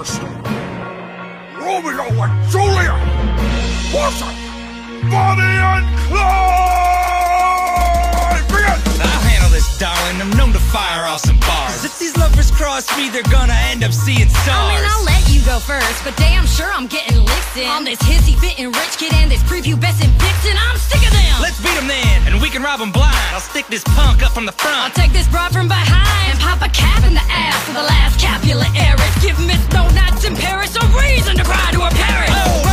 superstar. Romeo and Juliet versus Bonnie and Clyde! Begin! I'll handle this, darling. I'm known to fire off some bars. If these lovers cross me, they're gonna end up seeing stars. I mean, I'll let you go first, but damn sure I'm getting licked in. On this hissy-fitting rich kid and this prepubescent vixen, I'm sick of them! Let's beat them then, and we can rob them blind. I'll stick this punk up from the front. I'll take this broad from behind and pop a cap in the ass for the last Capulet heiress. Give Miss Donuts in Paris a reason to cry to her parents.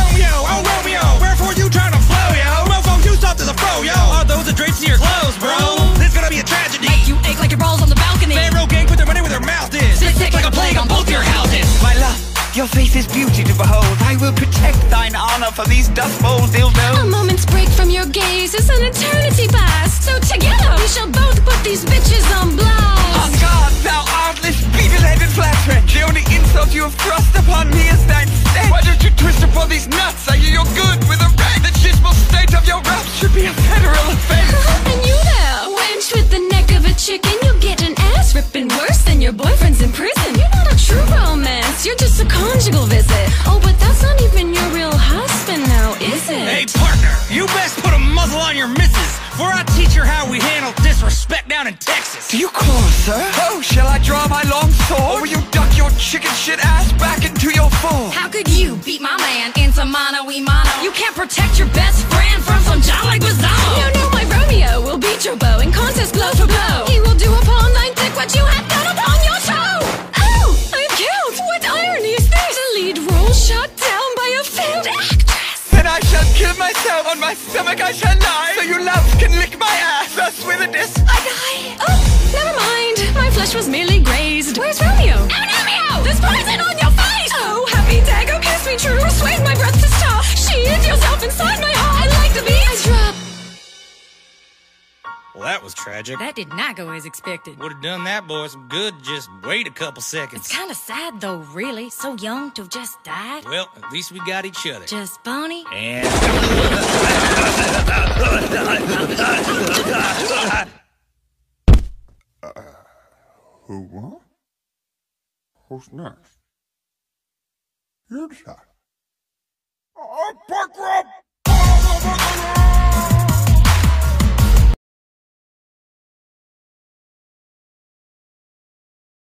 Oh Romeo, wherefore you trying to flow, yo? Mofo, you soft as a fro, yo. Are those the drapes to your clothes, bro? This gonna be a tragedy. Make you ache like your balls on the balcony. Barrow gang put their money where their mouth is. Sick like a plague on both your houses. My love, your face is beauty to behold. I will protect thine honor from these dust bowl dildos. A moment's break from your gaze is an eternity past. So together we shall both put these bitches on blast. On guard, thou artless, beetle-headed flatterer. The only insult you have thrust upon me is thine stench. Why don't you twist upon these nuts? I hear you're good with a rag. The chismal state of your raps should be a federal offense. And you there, wench with the neck of a chicken, you get an ass ripping worse than your boyfriend's in prison. You're not a true romance, you're just a conjugal visit. Oh, but that's not even your real husband now, is it? Hey, partner, you best put a muzzle on your missus, for I teach her how we handle disrespect down in Texas. Do you call, sir? Oh, shall I draw my long sword? Or will you duck your chicken shit ass back into your fall? How could you beat my man into mano-y-mano? You can't protect your best friend from some John like Bazzano. No, my Romeo will beat your bow in contest blow for blow. He will do upon thy dick what you had done upon your toe. Oh, I'm killed. What irony is this? The lead role shot down by a failed actress. Then I shall kill myself. On my stomach I shall lie, so you love can lick my ass. Thus with a diss I die. Oh, never mind. My flesh was merely grazed. Where's Romeo? Romeo! There's poison on your face! Oh, happy dagger, kiss me true. Persuade my breath to stop. Sheathe yourself inside my heart. I like the beat. I drop. Well, that was tragic. That did not go as expected. Would have done that boy some good. Just wait a couple seconds. It's kind of sad though, really. So young to have just died. Well, at least we got each other. Just Bonnie. And Who won? Who's next? You decide. Bankrupt!